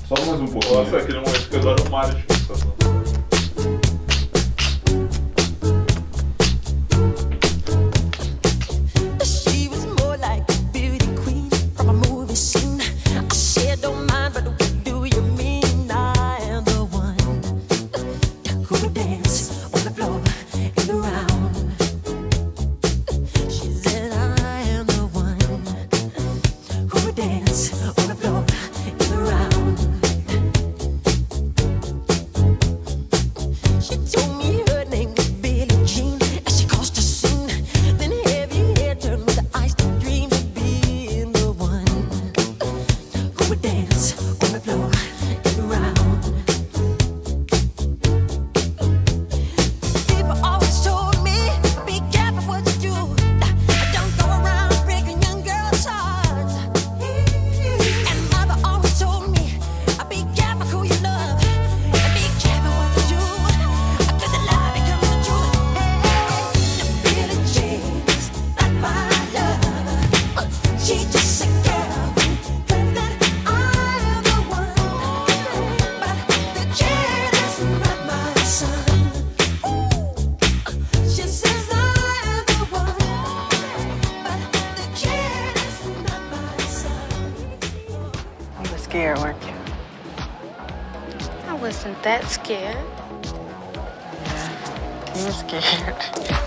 Só mais um pouquinho. Nossa, aquele momento que eu adoro o Mario de fixação. Scared, weren't you? I wasn't that scared. Yeah, you were scared.